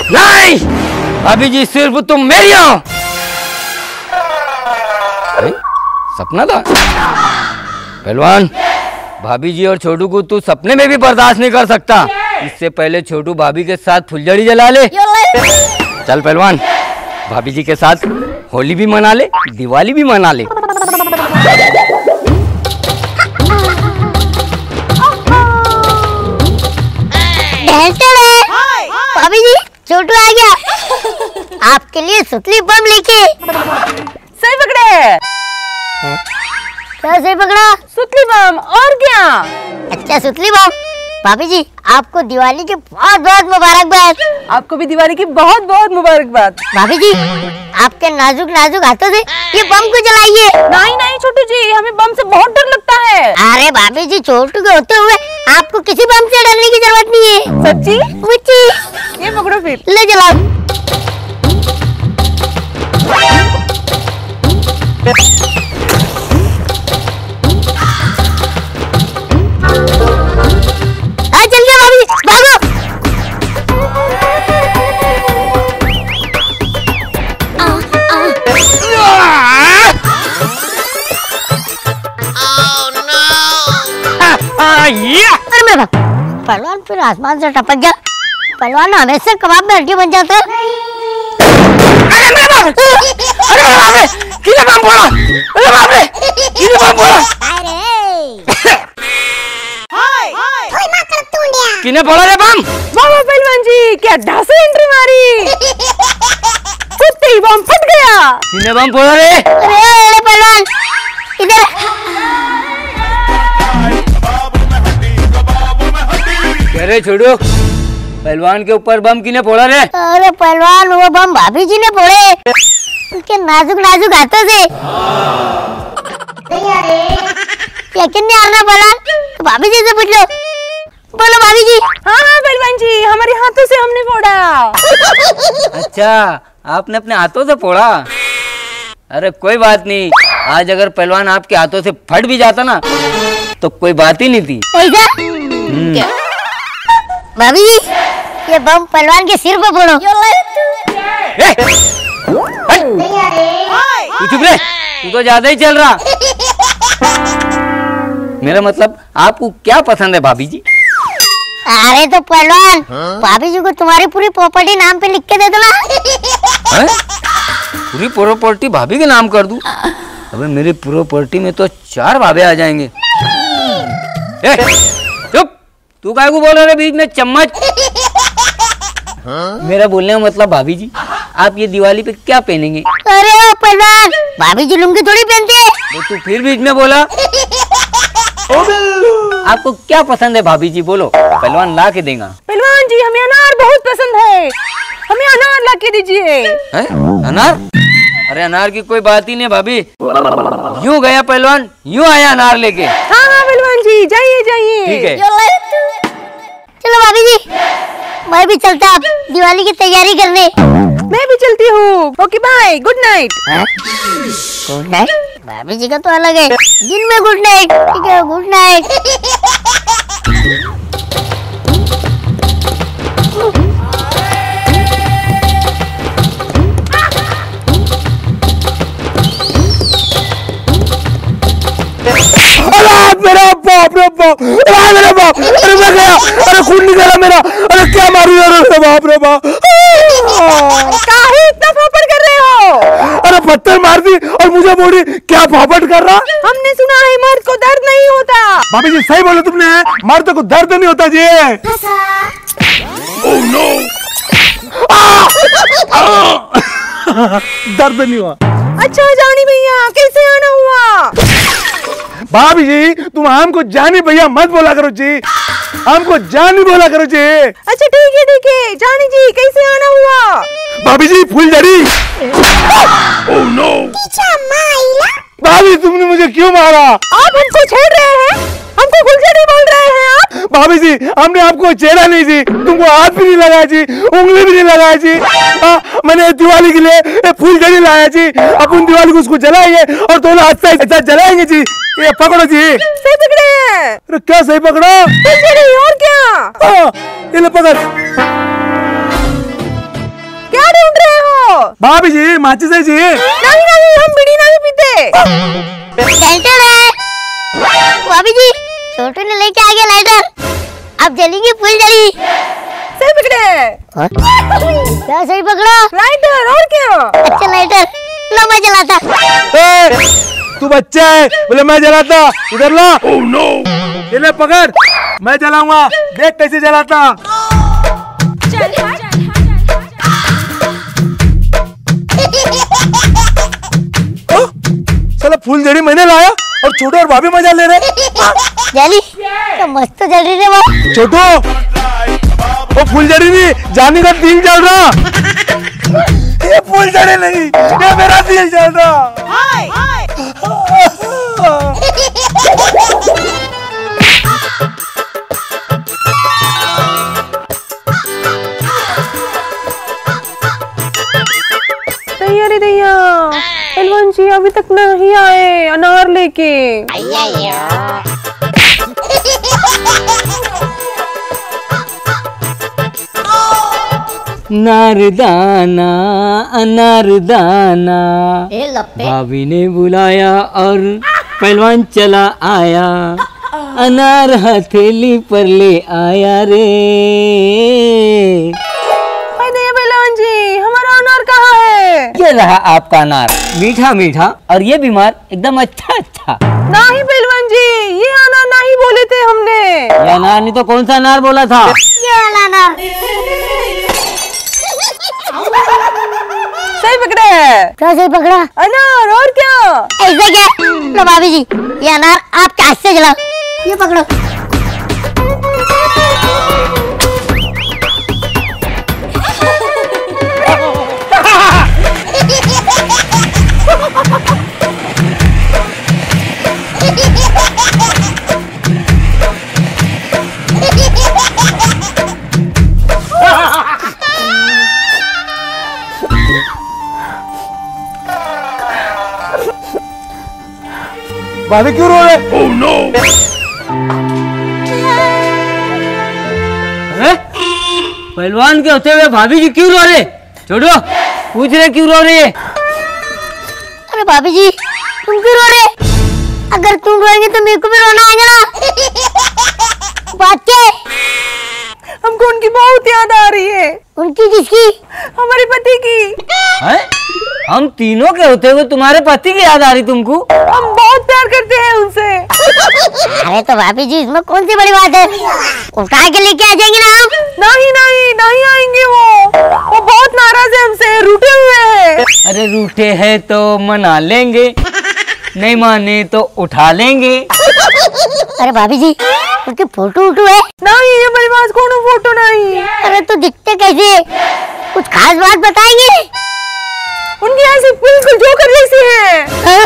नहीं भाभी जी, सिर्फ तुम मेरी हो। सपना था पहलवान। भाभी जी और छोटू को तू सपने में भी बर्दाश्त नहीं कर सकता। इससे पहले छोटू भाभी के साथ फुलझड़ी जला ले। चल पहलवान, भाभी जी के साथ होली भी मना ले, दिवाली भी मना ले। भाभी जी, छोटू आ गया आपके लिए सुतली बम लेके। सही पकड़े। क्या सही पकड़ा? सुतली बम और क्या? अच्छा सुतली बम। भाभी जी, आपको दिवाली की बहुत बहुत मुबारकबाद। आपको भी दिवाली की बहुत बहुत मुबारकबाद। भाभी जी, आपके नाजुक नाजुक हाथों से ये बम को जलाइए। नहीं नहीं छोटू जी, हमें बम से बहुत डर लगता है। अरे भाभी जी, छोटू के होते हुए आपको किसी बम से डरने की जरूरत नहीं है। सच्ची? मुच्ची। ये पकड़ो फिर। ले जलाओ। चल गया भाभी, भागो। अरे मेरा पहलवान फिर आसमान से टपक गया। पहलवान हमेशा कबाब में हड्डी बन जाता है। अरे मेरे बाप रे, किसने बम फोड़ा? अरे बाप रे, किसने बम फोड़ा? किसने फोड़ा रे बम? वाह पहलवान जी, क्या ढांसे एंट्री मारी। कुत्ते ही बम फट गया। किसने बम फोड़ा रे? अरे पहलवान इधर। कह रहे छोड़ो, पहलवान के ऊपर बम किसने फोड़ा रे? अरे पहलवान, वो बम भाभी जी ने फोड़े उनके नाजुक नाजुक हाथों से। यकीन नहीं आ रहा पहलवान, तो भाभी जी से पूछ लो। बोलो भाभी जी। हाँ हाँ पहलवान जी, हमारे हाथों से हमने फोड़ा। अच्छा, आपने अपने हाथों से फोड़ा? अरे कोई बात नहीं, आज अगर पहलवान आपके हाथों से फट भी जाता ना तो कोई बात ही नहीं थी। ऐसा? भाभी जी, ये बम पहलवान के सिर पर फोड़ो। तू चुप रहे, तू तो ज्यादा ही चल रहा। मेरा मतलब आपको क्या पसंद है भाभी जी? अरे तो पहलवान, भाभी जी को तुम्हारी पूरी प्रॉपर्टी नाम पे लिख के दे दो ना। पूरी प्रॉपर्टी भाभी के नाम कर दूं? अबे मेरी प्रॉपर्टी में तो 4 भाभे आ जाएंगे। चुप, तू काय को बोल रहे बीच में चम्मच? मेरा बोलने का मतलब भाभी जी, आप ये दिवाली पे क्या पहनेंगे? अरे पहलवान, भाभी जी लुंगी थोड़ी पहनती है। तो तू फिर बीच में बोला। आपको क्या पसंद है भाभी जी, बोलो, पहलवान ला के देगा। पहलवान जी, हमें अनार बहुत पसंद है, हमें अनार ला के दीजिए। अनार? अरे अनार की कोई बात ही नहीं भाभी। यूं गया पहलवान, यूं आया अनार लेके। हाँ हाँ पहलवान जी, जाइए जाइए। ठीक है। चलो भाभी जी, मैं भी चलता अब दिवाली की तैयारी करने। मैं भी चलती हूँ। Okay bye, good night. Good night? भाभी जी का तो अलग है, दिन में गुड नाइट। ठीक है, गुड नाइट। मेरा बाप रे बाप, अरे मेरा बाप, अरे मैं गया, अरे खून निकला मेरा, अरे क्या मारू यार, अरे बाप रे बाप। काहे इतना फापड़ कर रहे हो? अरे पत्थर मार दी और मुझे बोली क्या फापड़ कर रहा? हमने सुना है मर्द को दर्द नहीं होता। भाभी जी सही बोले तुमने, मर्द को दर्द नहीं होता जी। ओह नो, दर्द नहीं हुआ। अच्छा जानी भैया, कैसे आना हुआ? भाभी जी तुम हमको जानी भैया मत बोला करो जी, हमको जानी बोला करो जी। अच्छा ठीक है, जानी जी कैसे आना हुआ? भाभी जी फुलझड़ी। ओह नो, भाभी तुमने मुझे क्यों मारा? आप हमको छेड़ रहे हैं, हमको फुलझड़ी बोल रहे हैं आप? भाभी जी हमने आपको छेड़ा नहीं जी, तुमको हाथ भी नहीं लगाया जी, उंगली भी नहीं लगाया जी। मैंने दिवाली के लिए फुलझड़ी लाया जी, अपन दिवाली को उसको जलाएंगे और दोनों हाथ से जलाएंगे जी। ये पकड़ो जी। सही पकड़े हैं। अरे क्या सही पकड़ो? फुलझड़ी और क्या? ये ले पकड़। हाँ भी जी, माचिस है जी। नहीं नहीं, हम बीड़ी नहीं पीते। लाइटर है भाभी जी, छोटू ने लेके आ गया लाइटर। अब जलेंगे फुलझड़ी। सही पकड़े। क्या सही पकड़ा? लाइटर और क्या? अच्छा लाइटर, लो मैं जलाता। तू बच्चा है बोले मैं जलाता, इधर ला। oh, no. ये ले पकड़, मैं जलाऊंगा, देख कैसे जलाता। साला फुलझड़ी मैंने लाया और छोटू और भाभी मजा ले रहे। जली तो मस्त जल रही है वो। छोटू वो फुलझड़ी नहीं, जानी का दिल जल रहा। ये फुलझड़ी नहीं, ये मेरा दिल जल रहा। दैया रे दैया, पहलवान जी अभी तक नहीं आए अनार लेके। नारदाना अनारदाना, भाभी ने बुलाया और पहलवान चला आया, अनार हथेली पर ले आया रे। पहलवान जी हमारा अनार कहाँ है? ये रहा आपका अनार, मीठा मीठा और ये बीमार एकदम अच्छा अच्छा। नहीं पहलवान जी, ये अनार नहीं बोले थे हमने। ये अनार नहीं तो कौन सा अनार बोला था? ये वाला अनार। सही पकड़ा है। क्या सही पकड़ा? अनार और क्या? ऐसा क्या? लो भाभी जी, ये अनार आपके हाथ से जलाओ, ये पकड़ो। भाभी क्यों रो रहे? oh, no. पहलवान के होते हुए भाभी जी क्यों रो रहे? छोड़ो, पूछ रहे क्यों रो रही है? अरे भाभी जी तुम क्यों रो रहे? अगर तुम रोएंगे तो मेरे को भी रोना आएगा ना। बात क्या है? हमको उनकी बहुत याद आ रही है। उनकी किसकी? हमारे पति की। है? हम तीनों के होते हुए तुम्हारे पति की याद आ रही तुमको? हम बहुत प्यार करते हैं उनसे। अरे तो भाभी जी इसमें कौन सी बड़ी बात है, उठा के लेके आ जाएंगे ना हम। नहीं नहीं नहीं आएंगे वो बहुत नाराज है हमसे, रूठे हुए हैं। अरे रूठे हैं तो मना लेंगे, नहीं माने तो उठा लेंगे। अरे भाभी जी उनके फोटो उठो है? नहीं ये मेरे पास कोनो फोटो नहीं। अरे तो दिखते कैसे, कुछ खास बात बताएंगे? उनकी ऐसी बिल्कुल जोकर जैसी है।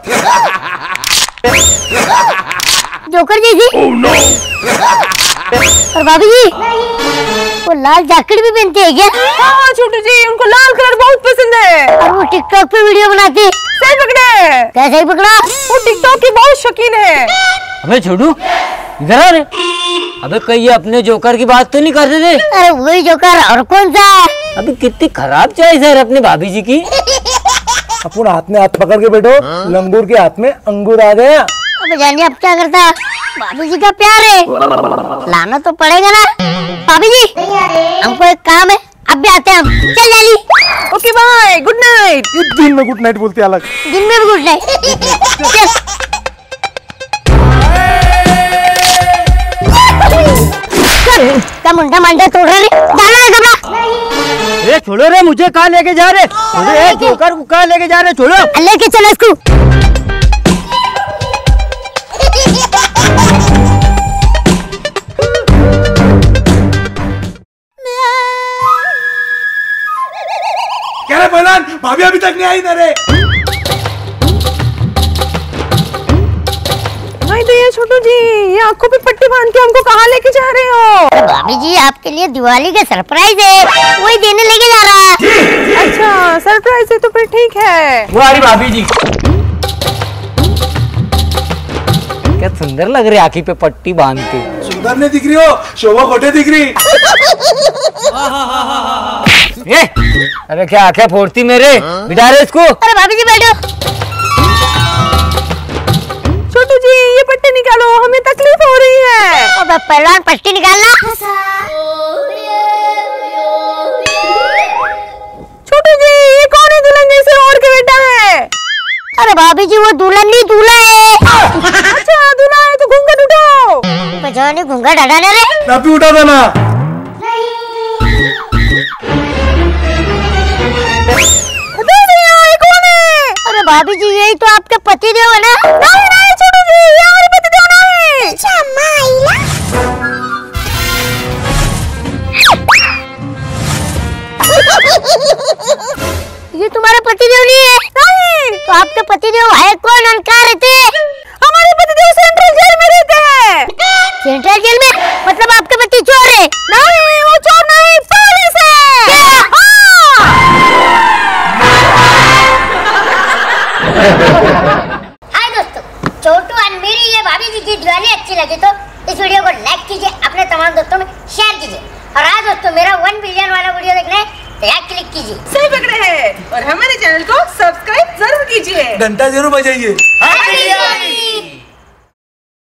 जोकर जैसी? oh, no. और भाभी जी वो लाल जैकेट भी पहनते हैं क्या? हाँ छोटू जी, उनको लाल कलर बहुत पसंद है और वो टिकटॉक पे वीडियो बनाते। सही पकड़े। क्या सही पकड़ा? वो टिकटॉक की बहुत शौकीन है। अबे छोटू इधर आ रे। अबे कहीं ये अपने जोकर की बात तो नहीं कर रहे थे? अरे वही जोकर, और कौन सा? अभी कितनी खराब चॉइस है अपनी भाभी जी की। अपन हाथ में हाथ पकड़ के बैठो, लंगूर के हाथ में अंगूर आ गया। अब जानिए अब क्या करता, भाभी जी का प्यार है, लाना तो पड़ेगा ना। भाभी जी हमको एक काम है, अब भी आते हैं हम। चल जाली। Okay bye, good night. ये दिन में गुड नाइट बोलती है अलग, दिन में भी गुड नाइट। क्या मुंडा मंडा तोड़ रहे? डालो ये कपड़ा। ए छोड़ो रे, मुझे कहाँ लेके जा रहे? अरे जोकर को कहाँ लेके जा रहे? छोड़ो। लेके चलो इसको। क्या रे पहलवान, भाभी अभी तक नहीं आई ना रे? छोटू जी ये आंखों पे पट्टी बांध के हमको कहाँ लेके जा रहे हो? भाभी जी आपके लिए दिवाली का सरप्राइज है, वही देने लेके जा रहा है। अच्छा सरप्राइज है तो फिर ठीक है। वो आ रही भाभी जी। क्या सुंदर लग रही आँखी पे पट्टी बांध के। सुंदर नहीं दिख रही हो, शोभा खोटे दिख रही। ए, अरे क्या आंखें फोड़ती मेरे, बिठा रहे इसको। अरे भाभी जी बैठो। छोटू जी ये पट्टी निकालो, हमें तकलीफ हो रही है। अब पहलवान पट्टी निकालना। छोटू जी ये कौन है दुल्हन जैसे और के बेटा है? अरे भाभी जी वो दुल्हन नहीं दूल्हा है। अच्छा दूल्हा है तो घूंघट उठाओ। बचाने घूंघट हटाने रे। नापी उठा था ना। ये कौन है? अरे भाभी जी यही तो आपके पति देव है ना। नहीं नहीं छोटू जी ये हमारे पति देव नहीं। ये तुम्हारे पति देव नहीं है? नहीं। तो आपके पति देव है कौन और कहाँ रहते हैं? हमारे पति देव सेंट्रल जेल में रहते हैं। सेंट्रल जेल में? मतलब आपके पति चोर है? नहीं वो चोर नहीं, पुलिस है। हाय दोस्तों, छोटू और मेरी ये भाभी जी की दिवाली अच्छी लगी तो इस वीडियो को लाइक कीजिए, अपने तमाम दोस्तों में शेयर कीजिए। और आज दोस्तों मेरा 1 बिलियन वाला वीडियो देखना है तो यहाँ क्लिक कीजिए। सही पकड़े हैं और हमारे चैनल को सब्सक्राइब जरूर कीजिए। घंटा जरूर बजाइए। हैप्पी दिवाली।